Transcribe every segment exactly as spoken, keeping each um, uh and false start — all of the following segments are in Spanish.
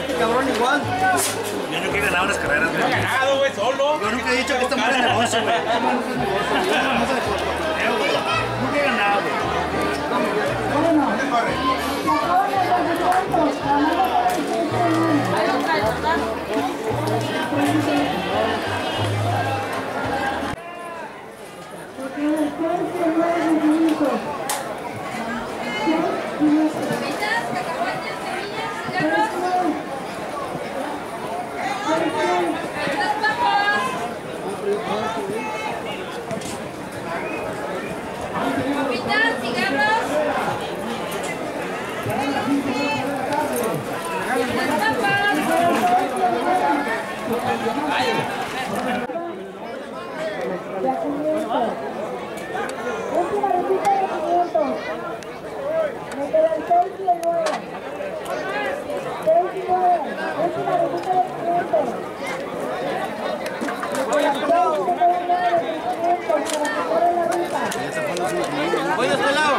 este cabrón igual. Yo nunca he ganado unas carreras, güey. No ha ganado, güey, solo. Yo nunca he dicho que esta madre es negocio, güey. Esta madre no es negocio. Yo no sé de porteo, güey. Nunca he ganado, güey. Hay otra, hay otra. Capitán, cigarros. Las papas. Última visita de quinientos. Me quedan seis y el nueve. seis y nueve. Última visita de quinientos. Me quedan seis y me quedan nueve de quinientos para que corran la ruta. Voy de este lado.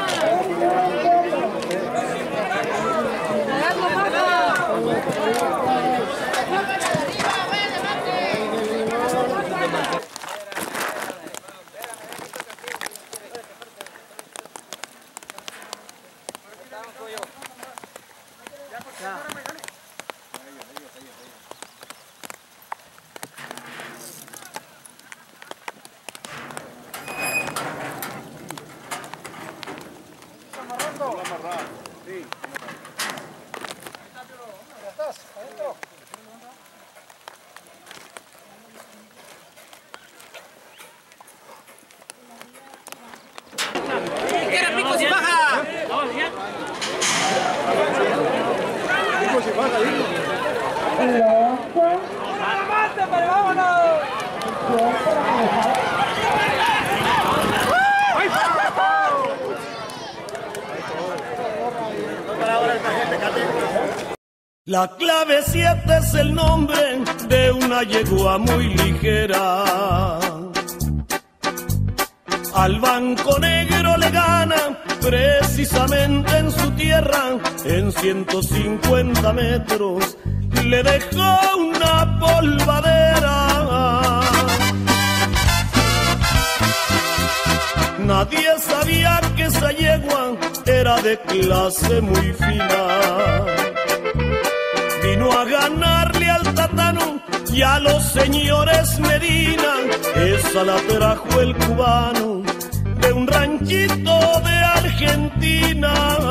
¡Quiere picos y baja! ¡Picos y baja, digo! ¡Adelante, pero vámonos! La clave siete es el nombre de una yegua muy ligera. Al Banco Negro le gana precisamente en su tierra, en ciento cincuenta metros le dejó una polvadera. Nadie sabía que esa yegua era de clase muy fina. Vino a ganarle al Tatano y a los señores Medina. Esa la trajo el cubano de un ranchito de Argentina.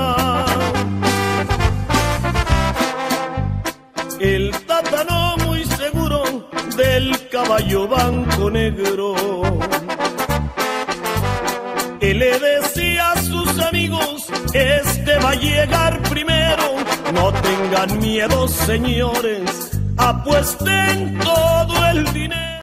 El Tatano muy seguro del caballo Banco Negro. Él le decía a sus amigos, este va a llegar primero. No tengan miedo, señores, apuesten todo el dinero.